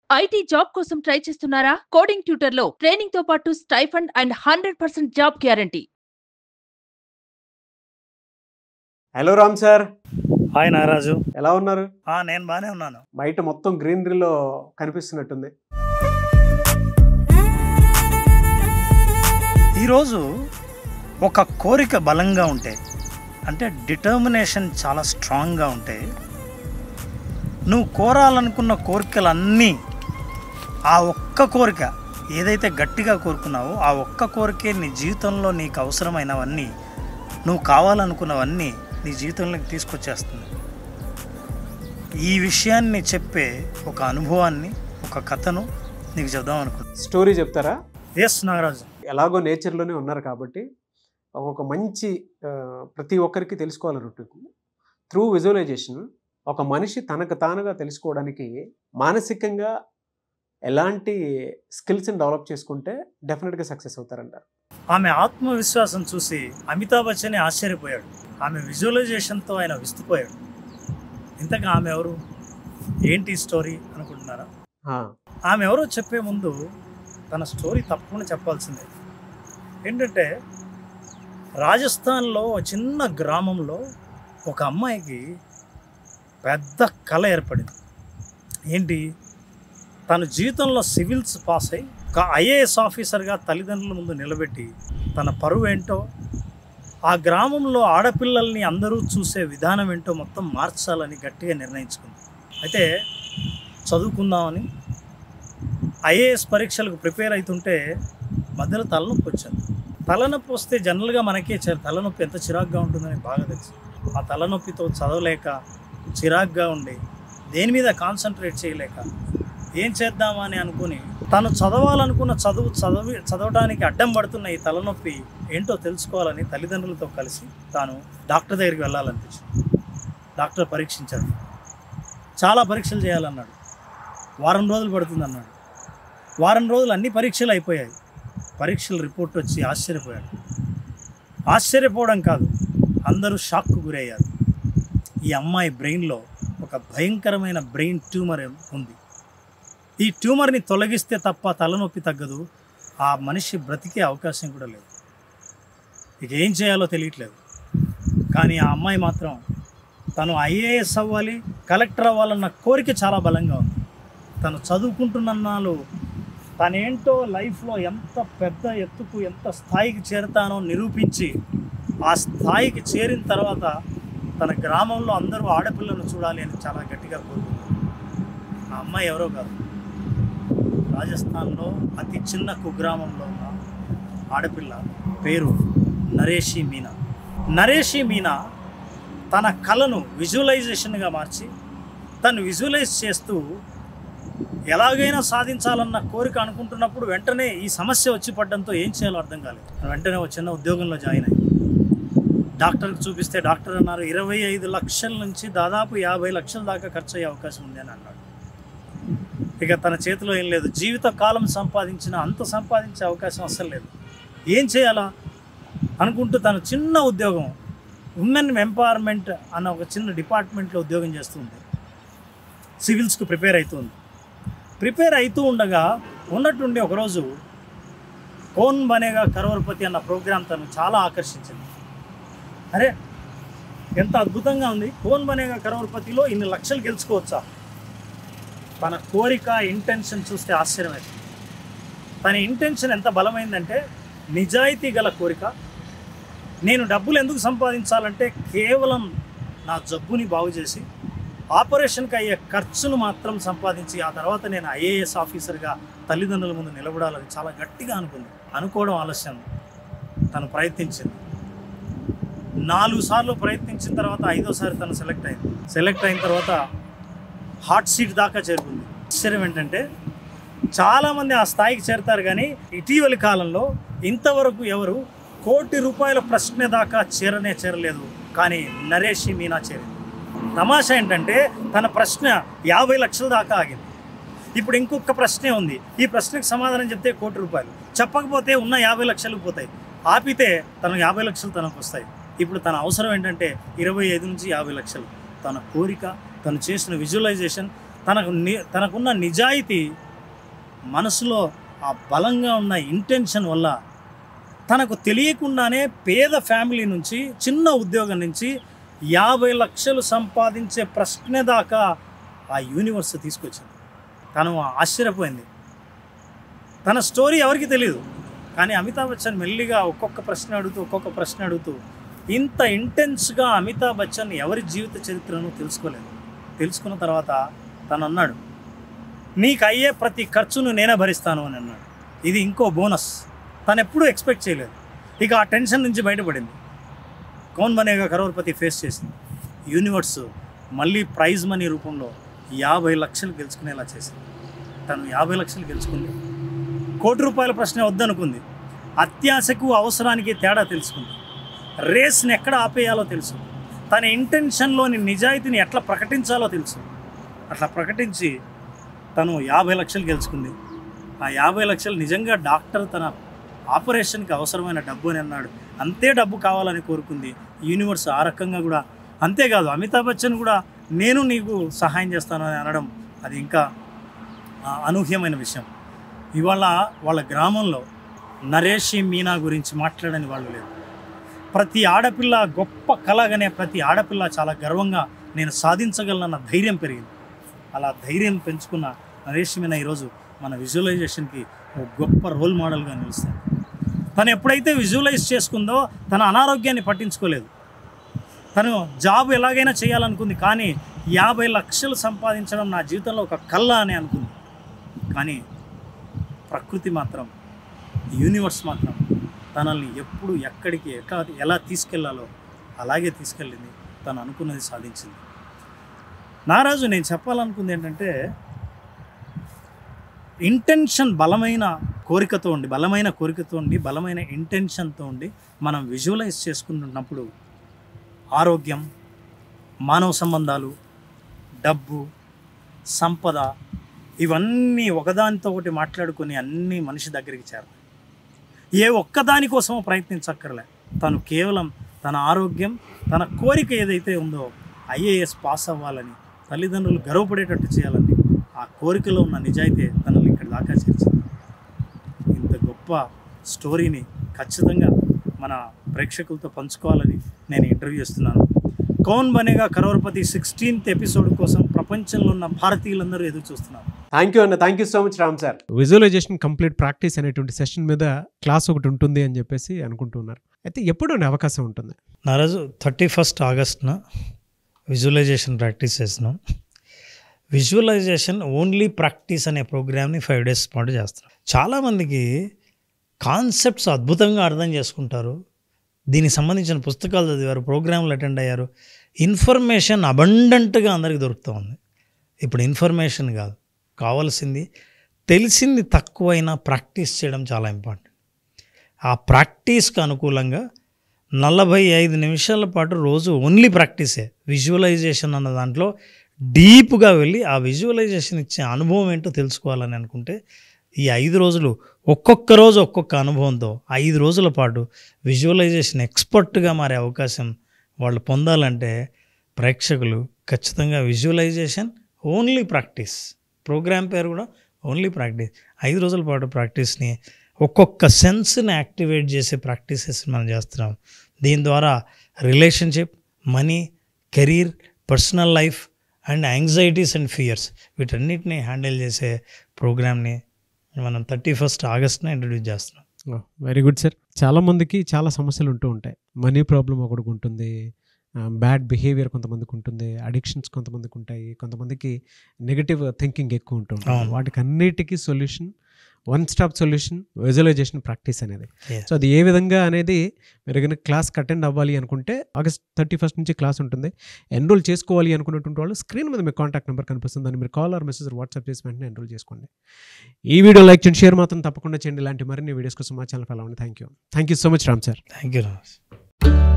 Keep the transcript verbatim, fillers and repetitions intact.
IT job కోసం try చేస్తున్నారా? Coding ట్యూటర్లో ట్రైనింగ్ తో పాటు stipend and hundred percent job guarantee. Hello Ram sir. Hi Nagaraju. ఎలా ఉన్నారు? ఆ నేను బానే ఉన్నాను. బయట మొత్తం గ్రీనరీలో కనిపిస్తున్నట్టుంది. ఈరోజు ఒక కోరిక బలంగా ఉంటే, అంటే డిటర్మినేషన్ చాలా స్ట్రాంగ్గా ఉంటే, నువ్వు కోరాలనుకున్న కోరికలన్నీ ఆ ఒక్క కోరిక ఏదైతే గట్టిగా కోరుకున్నావో ఆ ఒక్క కోరికే నీ జీవితంలో నీకు అవసరమైనవన్నీ, నువ్వు కావాలనుకున్నవన్నీ నీ జీవితంలోకి తీసుకొచ్చేస్తుంది. ఈ విషయాన్ని చెప్పే ఒక అనుభవాన్ని, ఒక కథను నీకు చెప్దాం అనుకుంటున్నాను. స్టోరీ చెప్తారా? ఎస్ నాగరాజు. ఎలాగో నేచర్లోనే ఉన్నారు కాబట్టి ఒక మంచి ప్రతి ఒక్కరికి తెలుసుకోవాలనుకుంటుంది. త్రూ విజువలైజేషన్ ఒక మనిషి తనకు తానుగా తెలుసుకోవడానికి మానసికంగా ఎలాంటి స్కిల్స్ని డెవలప్ చేసుకుంటే డెఫినెట్గా సక్సెస్ అవుతారంటారు. ఆమె ఆత్మవిశ్వాసం చూసి అమితాబ్ బచ్చన్ ఆశ్చర్యపోయాడు. ఆమె విజువలైజేషన్తో ఆయన విస్తుపోయాడు. ఇంతగా ఆమె ఎవరు, ఏంటి స్టోరీ అనుకుంటున్నారా? ఆమె ఎవరో చెప్పే ముందు తన స్టోరీ తప్పకుండా చెప్పాల్సిందే. ఏంటంటే రాజస్థాన్లో చిన్న గ్రామంలో ఒక అమ్మాయికి పెద్ద కళ ఏర్పడింది. ఏంటి, తన జీవితంలో సివిల్స్ పాస్ అయ్యి ఒక ఐఏఎస్ ఆఫీసర్గా తల్లిదండ్రుల ముందు నిలబెట్టి తన పరువు ఏంటో, ఆ గ్రామంలో ఆడపిల్లల్ని అందరూ చూసే విధానం ఏంటో మొత్తం మార్చాలని గట్టిగా నిర్ణయించుకుంది. అయితే చదువుకుందామని ఐఏఎస్ పరీక్షలకు ప్రిపేర్ అవుతుంటే మధ్యలో తలనొప్పి వచ్చింది. తలనొప్పి వస్తే జనరల్గా మనకే తలనొప్పి ఎంత చిరాగ్గా ఉంటుందని బాగా తెలుసు. ఆ తలనొప్పితో చదవలేక, చిరాగ్గా ఉండి, దేని మీద కాన్సన్ట్రేట్ చేయలేక ఏం చేద్దామా అని అనుకుని తను చదవాలనుకున్న చదువు చదివి చదవడానికి అడ్డం పడుతున్న ఈ తలనొప్పి ఏంటో తెలుసుకోవాలని తల్లిదండ్రులతో కలిసి తాను డాక్టర్ దగ్గరికి వెళ్ళాలనిపించింది. డాక్టర్ పరీక్షించాడు. చాలా పరీక్షలు చేయాలన్నాడు. వారం రోజులు పడుతుంది అన్నాడు. వారం రోజులు అన్ని పరీక్షలు అయిపోయాయి. పరీక్షల రిపోర్ట్ వచ్చి ఆశ్చర్యపోయాడు. ఆశ్చర్యపోవడం కాదు, అందరూ షాక్కు గురయ్యారు. ఈ అమ్మాయి బ్రెయిన్లో ఒక భయంకరమైన బ్రెయిన్ ట్యూమర్ ఉంది. ఈ ట్యూమర్ని తొలగిస్తే తప్ప తలనొప్పి తగ్గదు. ఆ మనిషి బ్రతికే అవకాశం కూడా లేదు. ఇక ఏం చేయాలో తెలియట్లేదు. కానీ ఆ అమ్మాయి మాత్రం తను ఐఏఎస్ అవ్వాలి, కలెక్టర్ అవ్వాలన్న కోరిక చాలా బలంగా ఉంది. తను చదువుకుంటున్నాళ్ళు తనేంటో లైఫ్లో ఎంత పెద్ద ఎత్తుకు, ఎంత స్థాయికి చేరుతానో నిరూపించి, ఆ స్థాయికి చేరిన తర్వాత తన గ్రామంలో అందరూ ఆడపిల్లను చూడాలి అని చాలా గట్టిగా కోరుకుంది. ఆ అమ్మాయి ఎవరో కాదు, రాజస్థాన్లో అతి చిన్న కుగ్రామంలో ఉన్న ఆడపిల్ల, పేరు నరేషి మీనా. నరేషి మీనా తన కళను విజువలైజేషన్గా మార్చి తను విజువలైజ్ చేస్తూ ఎలాగైనా సాధించాలన్న కోరిక అనుకుంటున్నప్పుడు వెంటనే ఈ సమస్య వచ్చి పడడంతో ఏం చేయాలో అర్థం కాలేదు. వెంటనే ఒక చిన్న ఉద్యోగంలో జాయిన్ అయ్యి డాక్టర్కి చూపిస్తే డాక్టర్ అన్నారు ఇరవై ఐదు లక్షల నుంచి దాదాపు యాభై లక్షల దాకా ఖర్చు అయ్యే అవకాశం ఉంది అని అన్నాడు. ఇక తన చేతిలో ఏం లేదు, జీవిత కాలం సంపాదించిన అంత సంపాదించే అవకాశం అస్సలు లేదు. ఏం చేయాలా అనుకుంటూ తను చిన్న ఉద్యోగం, ఉమెన్ ఎంపవర్మెంట్ అన్న ఒక చిన్న డిపార్ట్మెంట్లో ఉద్యోగం చేస్తుంది. సివిల్స్కు ప్రిపేర్ అవుతుంది. ప్రిపేర్ అవుతూ ఉండగా ఉన్నట్టుండి ఒకరోజు కౌన్ బనేగా కరోర్పతి అన్న ప్రోగ్రాం తను చాలా ఆకర్షించింది. అరే ఎంత అద్భుతంగా ఉంది, కౌన్ బనేగా కరోర్పతిలో ఇన్ని లక్షలు గెలుచుకోవచ్చా? తన కోరిక, ఇంటెన్షన్ చూస్తే ఆశ్చర్యమైంది. తన ఇంటెన్షన్ ఎంత బలమైందంటే, నిజాయితీ గల కోరిక. నేను డబ్బులు ఎందుకు సంపాదించాలంటే కేవలం నా జబ్బుని బాగు చేసి ఆపరేషన్కి అయ్యే ఖర్చును మాత్రం సంపాదించి ఆ తర్వాత నేను ఐఏఎస్ ఆఫీసర్గా తల్లిదండ్రుల ముందు నిలబడాలని చాలా గట్టిగా అనుకుంది. అనుకోవడం ఆలస్యం. తను ప్రయత్నించింది. నాలుగు సార్లు ప్రయత్నించిన తర్వాత ఐదోసారి తను సెలెక్ట్ అయింది. సెలెక్ట్ అయిన తర్వాత హాట్ సీట్ దాకా చేరుకుంది. ఆశ్చర్యం ఏంటంటే చాలామంది ఆ స్థాయికి చేరుతారు, కానీ ఇటీవలి కాలంలో ఇంతవరకు ఎవరు కోటి రూపాయల ప్రశ్న దాకా చేరనే చేరలేదు. కానీ నరేషి మీనా చేరింది. తమాషా ఏంటంటే తన ప్రశ్న యాభై లక్షల దాకా ఆగింది. ఇప్పుడు ఇంకొక ప్రశ్నే ఉంది. ఈ ప్రశ్నకు సమాధానం చెప్తే కోటి రూపాయలు, చెప్పకపోతే ఉన్న యాభై లక్షలు పోతాయి. ఆపితే తన యాభై లక్షలు తనకు వస్తాయి. ఇప్పుడు తన అవసరం ఏంటంటే ఇరవై ఐదు నుంచి యాభై లక్షలు. తన కోరిక, తను చేసిన విజువలైజేషన్, తనకు ని తనకున్న నిజాయితీ, మనసులో ఆ బలంగా ఉన్న ఇంటెన్షన్ వల్ల తనకు తెలియకుండానే పేద ఫ్యామిలీ నుంచి, చిన్న ఉద్యోగం నుంచి యాభై లక్షలు సంపాదించే ప్రశ్న దాకా ఆ యూనివర్స్ తీసుకొచ్చింది. తను ఆశ్చర్యపోయింది. తన స్టోరీ ఎవరికి తెలియదు, కానీ అమితాబ్ బచ్చన్ మెల్లిగా ఒక్కొక్క ప్రశ్న అడుగుతూ ఒక్కొక్క ప్రశ్న అడుగుతూ ఇంత ఇంటెన్స్గా అమితాబ్ బచ్చన్ ఎవరి జీవిత చరిత్రను తెలుసుకోలేదు. తెలుసుకున్న తర్వాత తను అన్నాడు, నీకు అయ్యే ప్రతి ఖర్చును నేనే భరిస్తాను అని అన్నాడు. ఇది ఇంకో బోనస్. తను ఎప్పుడూ ఎక్స్పెక్ట్ చేయలేదు. ఇక ఆ టెన్షన్ నుంచి బయటపడింది. కౌన్ బనేగా కరోడ్పతి ఫేస్ చేసింది. యూనివర్స్ మళ్ళీ ప్రైజ్ మనీ రూపంలో యాభై లక్షలు గెలుచుకునేలా చేసింది. తను యాభై లక్షలు గెలుచుకుంది. కోటి రూపాయల ప్రశ్న వద్దనుకుంది. అత్యాశకు అవసరానికి తేడా తెలుసుకుంది. రేస్ని ఎక్కడ ఆపేయాలో తెలుసు. తన ఇంటెన్షన్లోని నిజాయితీని ఎట్లా ప్రకటించాలో తెలుసు. అట్లా ప్రకటించి తను యాభై లక్షలు గెలుచుకుంది. ఆ యాభై లక్షలు నిజంగా డాక్టర్ తన ఆపరేషన్కి అవసరమైన డబ్బు అని అన్నాడు. అంతే డబ్బు కావాలని కోరుకుంది. యూనివర్స్ ఆ రకంగా కూడా. అంతేకాదు, అమితాబ్ బచ్చన్ కూడా నేను నీకు సహాయం చేస్తాను అని అనడం అది ఇంకా అనూహ్యమైన విషయం. ఇవాళ వాళ్ళ గ్రామంలో నరేషి మీనా గురించి మాట్లాడని వాళ్ళు లేరు. ప్రతి ఆడపిల్ల గొప్ప కలగనే ప్రతి ఆడపిల్ల చాలా గర్వంగా నేను సాధించగలనన్న ధైర్యం పెరిగింది. అలా ధైర్యం పెంచుకున్న నరేషి మీనా ఈరోజు మన విజువలైజేషన్కి ఒక గొప్ప రోల్ మోడల్గా నిలుస్తుంది. తను ఎప్పుడైతే విజువలైజ్ చేసుకుందో తన అనారోగ్యాన్ని పట్టించుకోలేదు. తను జాబ్ ఎలాగైనా చేయాలనుకుంది, కానీ యాభై లక్షలు సంపాదించడం నా జీవితంలో ఒక కళ అని అనుకుంది. కానీ ప్రకృతి మాత్రం, యూనివర్స్ మాత్రం తనల్ని ఎప్పుడు ఎక్కడికి ఎట్లా ఎలా తీసుకెళ్లాలో అలాగే తీసుకెళ్ళింది. తను అనుకున్నది సాధించింది. నారాజు నేను చెప్పాలనుకుంది ఏంటంటే, ఇంటెన్షన్ బలమైన కోరికతో ఉండి బలమైన కోరికతో ఉండి బలమైన ఇంటెన్షన్తో ఉండి మనం విజువలైజ్ చేసుకుంటున్నప్పుడు ఆరోగ్యం, మానవ సంబంధాలు, డబ్బు, సంపద ఇవన్నీ ఒకదానితో ఒకటి మాట్లాడుకొని అన్నీ మనిషి దగ్గరికి చేరతాయి. ఏ ఒక్కదాని కోసమో ప్రయత్నించక్కర్లే. తను కేవలం తన ఆరోగ్యం, తన కోరిక ఏదైతే ఉందో ఐఏఎస్ పాస్ అవ్వాలని, తల్లిదండ్రులు గర్వపడేటట్టు చేయాలని, ఆ కోరికలో ఉన్న నిజాయితీ తనని ఇక్కడ దాకా చేర్చింది. ఇంత గొప్ప స్టోరీని ఖచ్చితంగా మన ప్రేక్షకులతో పంచుకోవాలని నేను ఇంటర్వ్యూ చేస్తున్నాను. కౌన్ బనేగా కరోడ్పతి సిక్స్టీన్త్ ఎపిసోడ్ కోసం ప్రపంచంలో ఉన్న భారతీయులందరూ ఎదురు చూస్తున్నారు. థ్యాంక్ యూ అన్న. Thank you so much Ram sir. Visualization complete practice అనేటువంటి సెషన్ మీద క్లాస్ ఒకటి ఉంటుంది అని చెప్పేసి అనుకుంటున్నారు. అయితే ఎప్పుడు అవకాశం ఉంటుంది? నారాజు థర్టీ ఫస్ట్ ఆగస్ట్న విజువలైజేషన్ ప్రాక్టీస్ చేస్తున్నాం. విజువలైజేషన్ ఓన్లీ ప్రాక్టీస్ అనే ప్రోగ్రామ్ని ఫైవ్ డేస్ పాటు చేస్తున్నాం. చాలామందికి కాన్సెప్ట్స్ అద్భుతంగా అర్థం చేసుకుంటారు, దీనికి సంబంధించిన పుస్తకాలు చదివారు, ప్రోగ్రాంలు అటెండ్ అయ్యారు. ఇన్ఫర్మేషన్ అబండెంట్గా అందరికీ దొరుకుతూ ఉంది. ఇప్పుడు ఇన్ఫర్మేషన్ కాదు కావాల్సింది, తెలిసింది తక్కువైనా ప్రాక్టీస్ చేయడం చాలా ఇంపార్టెంట్. ఆ ప్రాక్టీస్కి అనుకూలంగా నలభై ఐదు నిమిషాల పాటు రోజు ఓన్లీ ప్రాక్టీసే. విజువలైజేషన్ అన్న దాంట్లో డీప్గా వెళ్ళి ఆ విజువలైజేషన్ ఇచ్చే అనుభవం ఏంటో తెలుసుకోవాలని అనుకుంటే ఈ ఐదు రోజులు ఒక్కొక్క రోజు ఒక్కొక్క అనుభవంతో ఐదు రోజుల పాటు విజువలైజేషన్ ఎక్స్పర్ట్గా మారే అవకాశం వాళ్ళు పొందాలంటే ప్రేక్షకులు ఖచ్చితంగా విజువలైజేషన్ ఓన్లీ ప్రాక్టీస్, ప్రోగ్రామ్ పేరు కూడా ఓన్లీ ప్రాక్టీస్, ఐదు రోజుల పాటు ప్రాక్టీస్ని ఒక్కొక్క సెన్స్ని యాక్టివేట్ చేసే ప్రాక్టీసెస్ మనం చేస్తున్నాం. దీని ద్వారా relationship, money, career, personal life and anxieties and fears వీటన్నిటిని హ్యాండిల్ చేసే ప్రోగ్రామ్ని మనం థర్టీ ఫస్ట్ ఆగస్ట్న ఇంట్రడ్యూస్ చేస్తున్నాం. Very good sir. చాలామందికి చాలా సమస్యలు ఉంటూ ఉంటాయి. మనీ ప్రాబ్లం ఒకటికి ఉంటుంది, బ్యాడ్ బిహేవియర్ కొంతమందికి ఉంటుంది, అడిక్షన్స్ కొంతమందికి ఉంటాయి, కొంతమందికి నెగటివ్ థింకింగ్ ఎక్కువ ఉంటూ ఉంటుంది. వాటికి అన్నిటికీ solution, one stop solution visualization practice అనేది. సో అది ఏ విధంగా అనేది మీరు కనుక క్లాస్కి అటెండ్ అవ్వాలి అనుకుంటే ఆగస్ట్ థర్టీ ఫస్ట్ నుంచి క్లాస్ ఉంటుంది. ఎన్రోల్ చేసుకోవాలి అనుకున్నటువంటి వాళ్ళు స్క్రీన్ మీద మీ కాంటాక్ట్ నెంబర్ కనిపిస్తుంది, దాన్ని మీరు కాల్ ఆర్ మెసేజ్ వాట్సాప్ చేసి వెంటనే ఎన్రోల్ చేసుకోండి. ఈ వీడియో లైక్ చేయండి, షేర్ మాత్రం తప్పకుండా చేయండి. ఇలాంటి మరిన్ని వీడియోస్ కోసం మా ఛానల్ ఫాలో అవ్వండి. Thank you thank you so much Ram sir. Thank you Ram.